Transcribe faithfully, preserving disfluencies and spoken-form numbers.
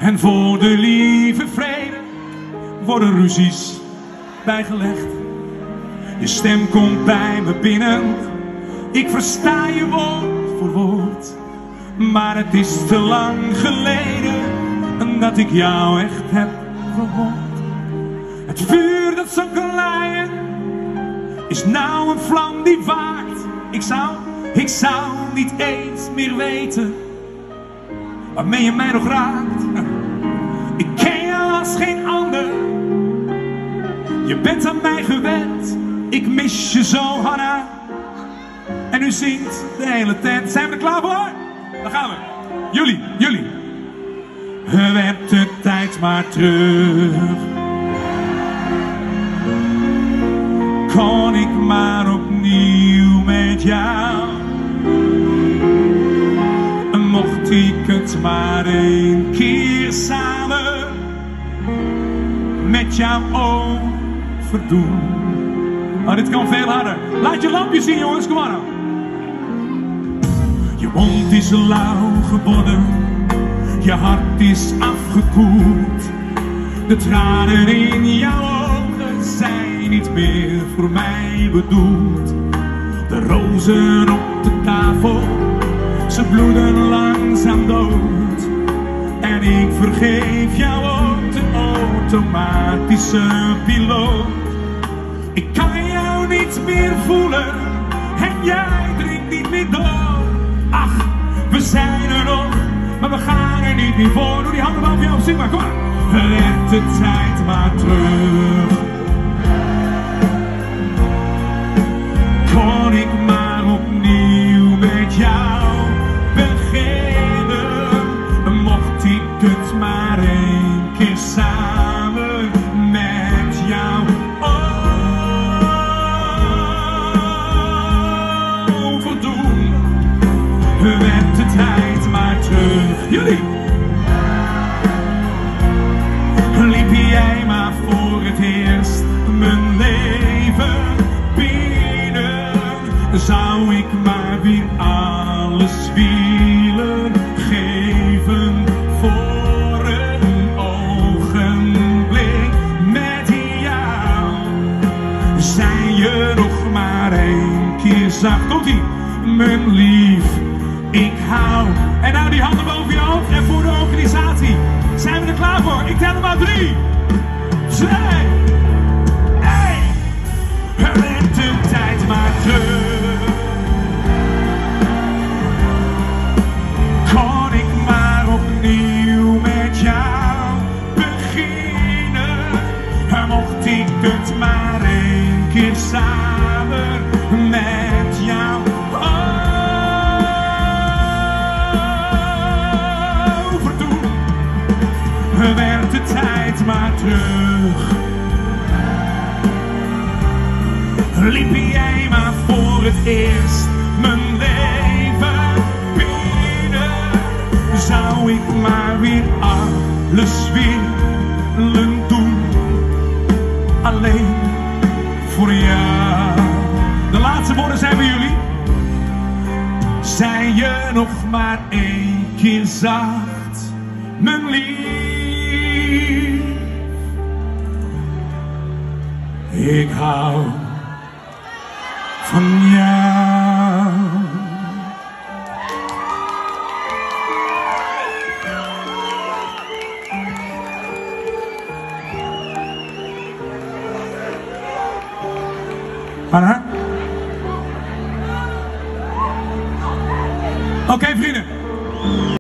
En voor de lieve vrede worden ruzies bijgelegd. Je stem komt bij me binnen, ik versta je woord voor woord. Maar het is te lang geleden dat ik jou echt heb gehoord. Het vuur dat zo kan laaien is nou een vlam die waakt. Ik zou, ik zou niet eens meer weten waarmee je mij nog raakt. Ik ken jou als geen ander, je bent aan mij gewend. Ik mis je zo, Hanna. En u zingt de hele tent. Zijn we er klaar voor? Dan gaan we. Jullie, jullie. Werd de tijd maar terug. Kon ik maar opnieuw met jou. Mocht ik het maar één keer samen met jou overdoen. Oh, dit kan veel harder. Laat je lampje zien, jongens, kom maar nou. Je mond is lauw geworden, je hart is afgekoeld. De tranen in jouw ogen zijn niet meer voor mij bedoeld. De rozen op de tafel, ze bloeden langzaam dood. En ik vergeef jou ook de automatische piloot. Ik kan jou niet meer voelen en jij drinkt niet meer door. Ach, we zijn er nog, maar we gaan er niet meer voor. Doe die handen boven je hoofd, zing maar, kom maar. Red de tijd maar terug. Kon ik maar opnieuw met jou beginnen. Mocht ik het maar één keer samen met jou overdoen. Werd de tijd maar terug. Jullie. Liep jij maar voor het eerst mijn leven binnen, zou ik maar weer alles willen geven voor een ogenblik met jou. Zijn je nog maar één keer zacht, komt-ie, mijn lief, ik hou. En nou die handen boven je hoofd en voor de organisatie. Zijn we er klaar voor? Ik tel er maar drie, twee, één. Werd de tijd maar terug. Kon ik maar opnieuw met jou beginnen. Mocht ik het maar één keer samen met jou overdoen. Werd de tijd maar terug. Liep jij maar voor het eerst mijn leven binnen, zou ik maar weer alles willen doen. Alleen voor jou. De laatste woorden zijn bij jullie. Zijn je nog maar één keer zacht, mijn lief. Ik hou van jou. Oké, okay, vrienden.